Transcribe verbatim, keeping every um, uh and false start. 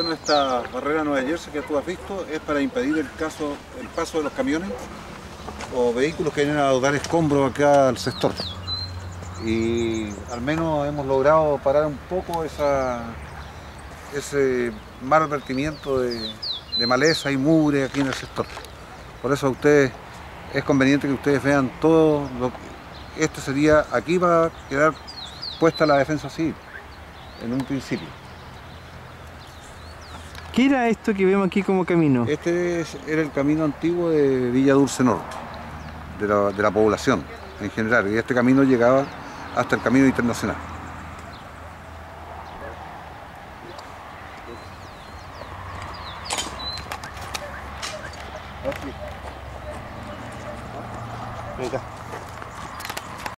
pusieron esta barrera Nueva Jersey que tú has visto es para impedir el, caso, el paso de los camiones o vehículos que vienen a dar escombros acá al sector. Y al menos hemos logrado parar un poco esa, ese mal vertimiento de, de maleza y mugre aquí en el sector. Por eso a ustedes es conveniente que ustedes vean todo lo que este sería, aquí va a quedar puesta la defensa civil en un principio. ¿Qué era esto que vemos aquí como camino? Este es, era el camino antiguo de Villa Dulce Norte, de la, de la población en general, y este camino llegaba hasta el camino internacional. Acá.